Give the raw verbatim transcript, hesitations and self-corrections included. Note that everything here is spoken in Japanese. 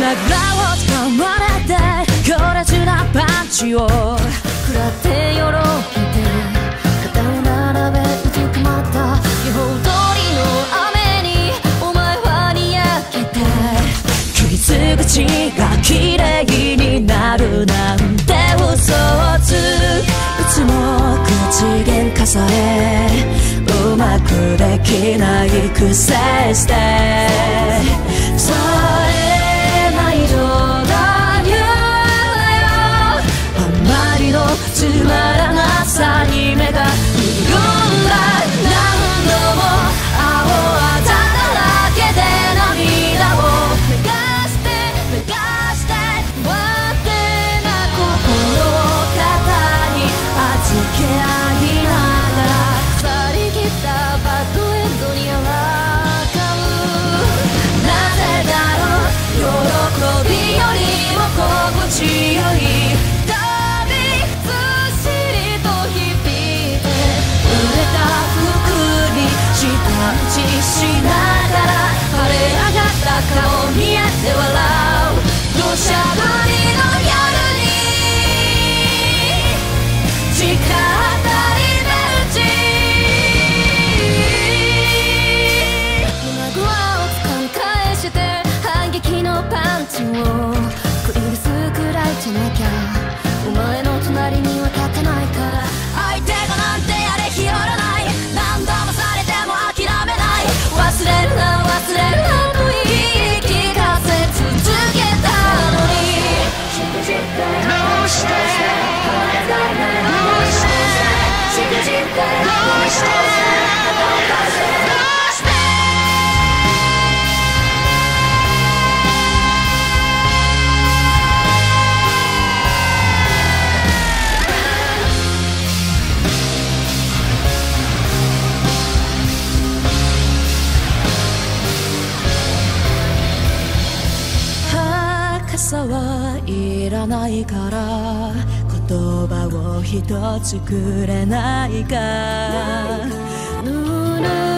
をつかまれて強烈なパンチを食らってよろけて肩を並べうずくまった予報通りの雨にお前はにやけて傷口が綺麗になるなんて嘘をついつも口喧嘩さえうまくできないくせしてそれない冗談言うなよあまりのつまらなさに目が潤んだ何度も青あざだらけで涙を流して流して不安定な心を肩に預け合いながら去りきったバッドエンドにはかうなぜだろう喜びよりも心地よい旅ずっしりと響いて濡れた服に舌打ちしながら晴れ上がった顔見えて笑う土砂降りの夜に誓ったリベンジ胸ぐわを掴み返して反撃のパンチを繰り出すくらいじゃなきゃお前の隣には立てないから相手がなんてやれひよらない何度もされても諦めない忘れるな忘れるなと言い聞かせ続けたのにどうしてどうしてしくじってどうしてどうして傘はいらないから言葉を一つくれないかぬる